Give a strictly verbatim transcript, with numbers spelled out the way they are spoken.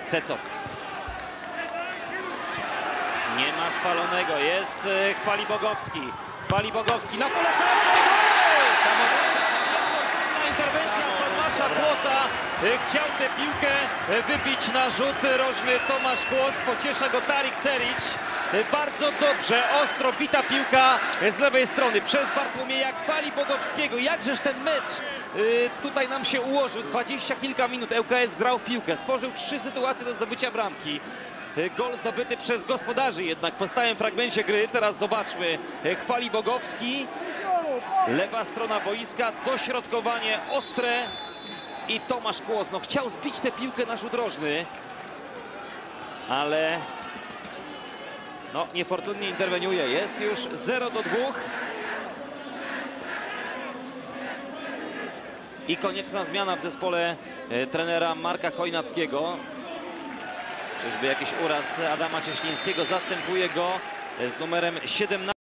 Cecot. Nie ma spalonego, jest Chwalibogowski. Chwalibogowski na pole karne. Samobójcza interwencja Tomasza Kłosa. Chciał tę piłkę wybić na rzut rożny Tomasz Kłos. Pociesza go Tarik Cerić. Bardzo dobrze, ostro bita piłka z lewej strony przez Bartłomieja Chwalibogowskiego. Jakżeż ten mecz y, tutaj nam się ułożył. Dwadzieścia kilka minut L K S grał w piłkę. Stworzył trzy sytuacje do zdobycia bramki. Y, gol zdobyty przez gospodarzy jednak po stałym fragmencie gry. Teraz zobaczmy. Chwalibogowski. Lewa strona boiska. Dośrodkowanie ostre. I Tomasz Kłos. No, chciał zbić tę piłkę na rzut rożny. Ale... no, niefortunnie interweniuje. Jest już zero do dwóch. I konieczna zmiana w zespole e, trenera Marka Chojnackiego. Czyżby jakiś uraz Adama Cieślińskiego? Zastępuje go z numerem siedemnastym.